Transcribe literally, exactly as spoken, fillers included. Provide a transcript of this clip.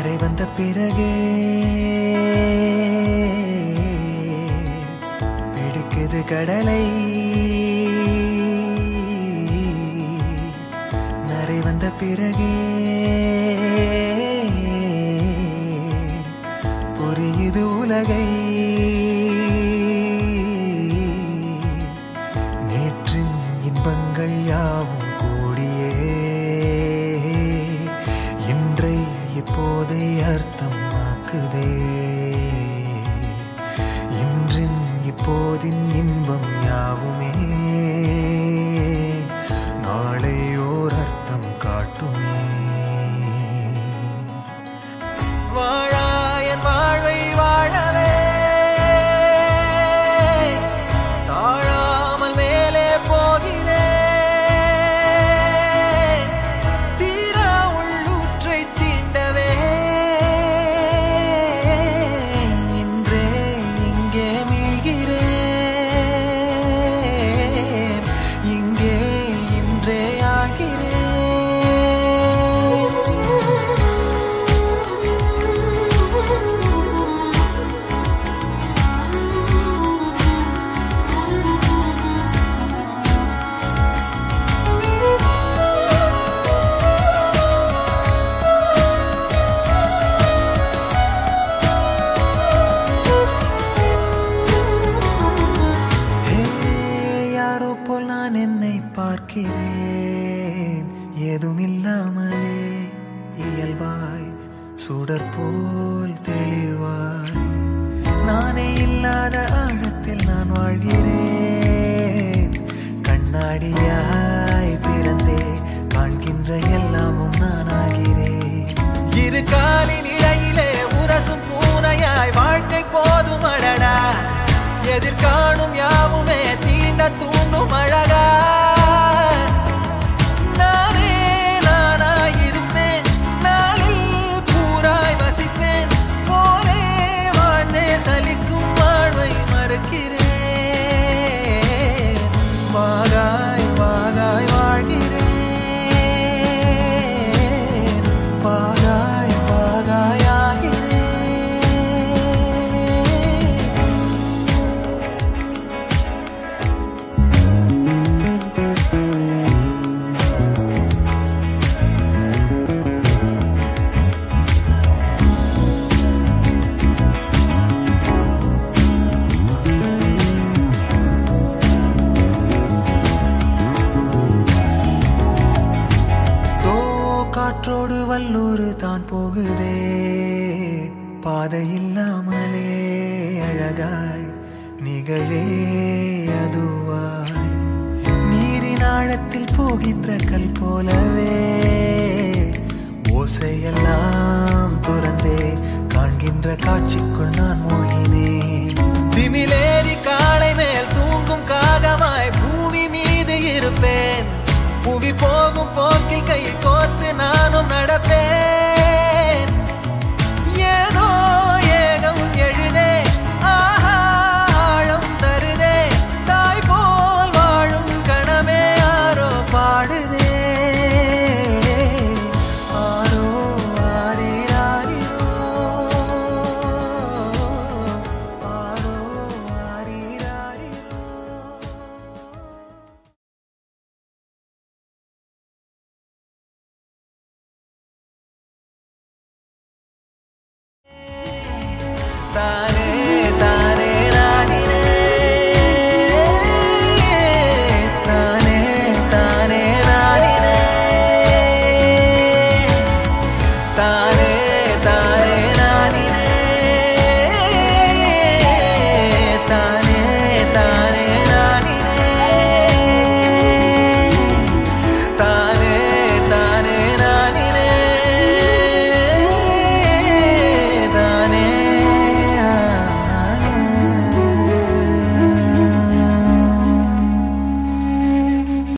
நரை வந்த பிறகே பிடிக்குது கடலை. நரை வந்த பிறகே புரியுது உலகை. நேற்றின் இன்பங்கள் யாவும் கூடியே இன்றை இப்போதை அர்த்தமாக்குதே. இன்றின் இப்போதின் இன்பம் யாவுமே நாளை ஓர் அர்த்தம் காட்டுமே. வாழாயன் வாழ்வை வாழவே தாழாமல் மேலே போகிறேன். தீரா உள்ளூற்றை தீண்டவே இன்றே இங்கே மீள்கிறேன். இங்கே இன்றே ஆகிறேன். யாரோ போல் நான் என்னை பார்க்கிறேன். ஏதுமில்லாமலே இயல்பாய் சுடர் போல் தெளிவாய் நானே இல்லாத ஆழத்தில் நான் வாழ்கிறேன். கண்ணாடியாய் பிறந்தே காண்கின்ற எல்லாமும் நான் ஆகிறேன். இரு காலின் இடையிலே உரசும் பூனையாய் வாழ்க்கை போதும் அடடா. எதிர்காணும் யாவுமே தீண்ட தூண்டும் அழகா. நானே நானாயிருப்பேன். நாளில் பூராய் வசிப்பேன். போலே வாழ்ந்தே சலிக்கும் வாழ்வை மறுக்கிறேன். வாகாய் வாகாய் வாழ்கிறேன். வாகாய் வாகாய் ஆகிறேன். காற்றோடு வல்லூர் தான் போகுதே. பாதை இல்லாமலே அழகாய் நிகழே அதுவாய் நீரின் ஆழத்தில் போகின்ற கல் போலவே ஓசையெல்லாம் துறந்தே காண்கின்ற காட்சிக்குள்